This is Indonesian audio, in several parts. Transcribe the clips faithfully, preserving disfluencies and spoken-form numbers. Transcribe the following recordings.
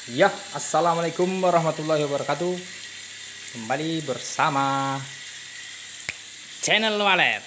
Ya, assalamualaikum warahmatullahi wabarakatuh. Kembali bersama channel Walet.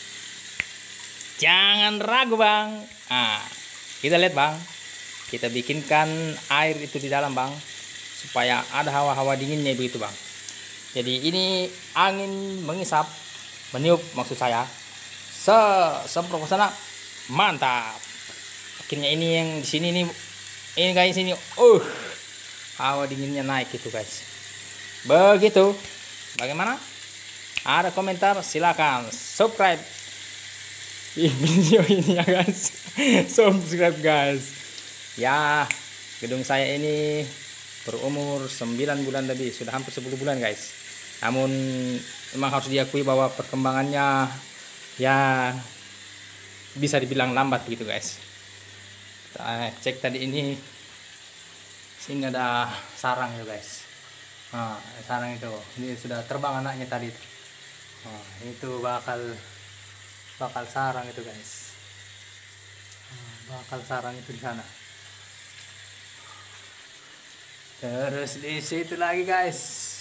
Jangan ragu bang. Ah, kita lihat bang. Kita bikinkan air itu di dalam bang, supaya ada hawa-hawa dinginnya begitu bang. Jadi ini angin mengisap, meniup maksud saya. Se semprot ke sana, mantap. Akhirnya ini yang di sini nih, ini guys ini, uh, hawa dinginnya naik gitu guys. Begitu. Bagaimana? Ada komentar? Silakan subscribe di video ini ya guys. Subscribe guys. Ya, gedung saya ini berumur sembilan bulan lebih, sudah hampir sepuluh bulan guys. Namun memang harus diakui bahwa perkembangannya ya bisa dibilang lambat begitu guys. Kita cek tadi ini, sini ada sarang ya guys. Nah, sarang itu ini sudah terbang anaknya tadi. Nah, itu bakal bakal sarang itu guys. Nah, bakal sarang itu di sana. Terus di situ lagi guys.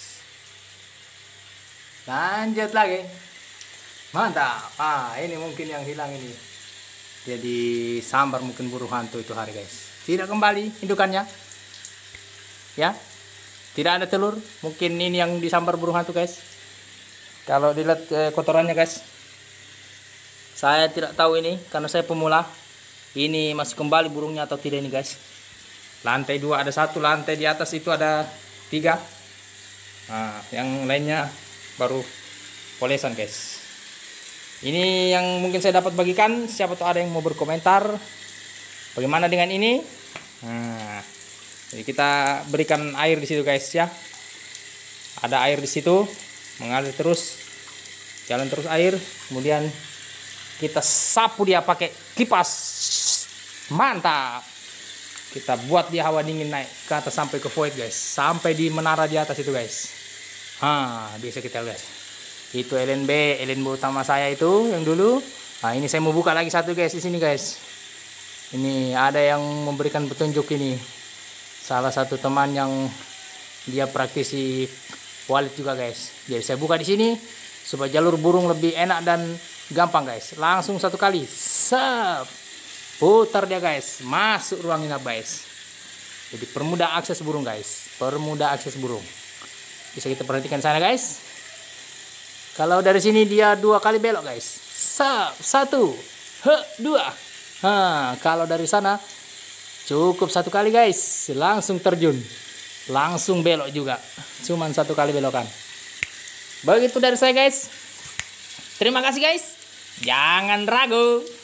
Lanjut lagi. Mantap. Ah, ini mungkin yang hilang ini. Jadi sambar mungkin burung hantu itu hari guys. Tidak kembali indukannya. Ya. Tidak ada telur. Mungkin ini yang disambar burung hantu guys. Kalau dilihat eh, kotorannya guys. Saya tidak tahu ini karena saya pemula. Ini masih kembali burungnya atau tidak ini guys. Lantai dua ada satu, lantai di atas itu ada tiga. Nah, yang lainnya baru polesan guys. Ini yang mungkin saya dapat bagikan. Siapa tahu ada yang mau berkomentar bagaimana dengan ini. Nah, jadi kita berikan air di situ guys ya. Ada air di situ, mengalir terus, jalan terus air. Kemudian kita sapu dia pakai kipas. Mantap. Kita buat dia hawa dingin naik ke atas sampai ke void guys, sampai di menara di atas itu guys. Ah, bisa kita lihat. Itu L N B, L N B utama saya itu yang dulu. Nah, ini saya mau buka lagi satu guys di sini guys. Ini ada yang memberikan petunjuk ini. Salah satu teman yang dia praktisi walet juga guys. Jadi saya buka di sini supaya jalur burung lebih enak dan gampang guys. Langsung satu kali. Sep. Putar dia guys, masuk ruang inap guys. Jadi permudah akses burung guys, permudah akses burung. Bisa kita perhatikan sana guys. Kalau dari sini dia dua kali belok guys. Sap, satu, he, dua. Nah, kalau dari sana cukup satu kali guys, langsung terjun, langsung belok juga. Cuman satu kali belokan. Begitu dari saya guys. Terima kasih guys. Jangan ragu.